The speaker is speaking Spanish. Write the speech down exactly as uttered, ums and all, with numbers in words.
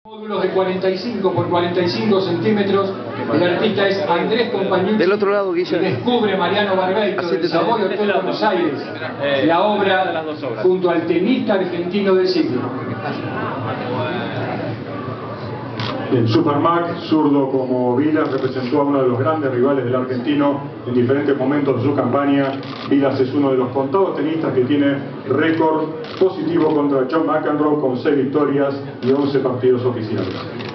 Módulos de cuarenta y cinco por cuarenta y cinco centímetros. El artista es Andrés Compañucci. Del otro lado, Guilla. Descubre Mariano Barbeito del Savoy Hotel Buenos Aires la obra junto al tenista argentino del siglo. En Supermac, zurdo como Vilas, representó a uno de los grandes rivales del argentino en diferentes momentos de su campaña. Vilas es uno de los contados tenistas que tiene récord positivo contra John McEnroe con seis victorias y once partidos oficiales.